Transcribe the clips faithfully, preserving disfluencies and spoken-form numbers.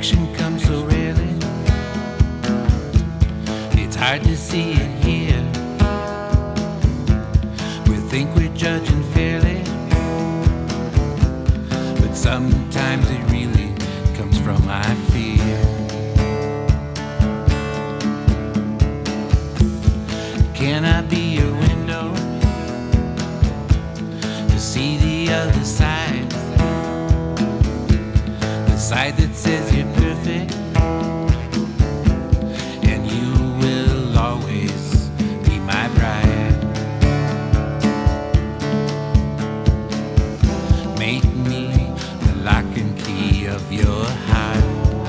Perfection comes so rarely, it's hard to see it here. We think we're judging fairly, but sometimes it really comes from my fear. Can I be your window to see the other side? The side that says you're perfect and you will always be my bride. Make me the lock and key of your heart.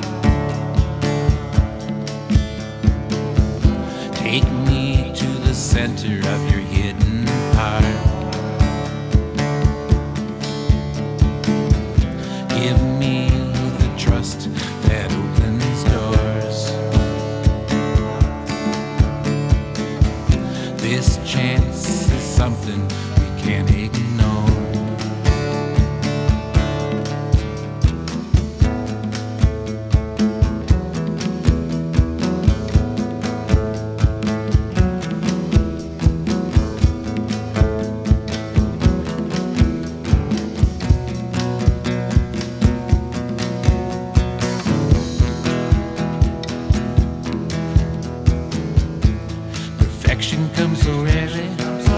Take me to the center of your hidden heart. Give me the trust that opens doors. This chance is something we can't ignore. Perfection comes so rarely,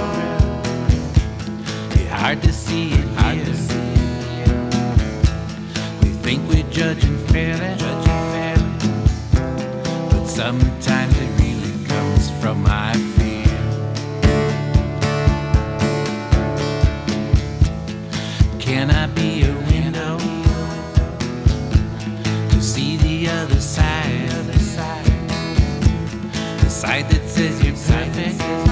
it's hard to see it here. We think we're judging fairly, but sometimes it really comes from my fear. Can I be a window to see the other side? The side that says you're perfect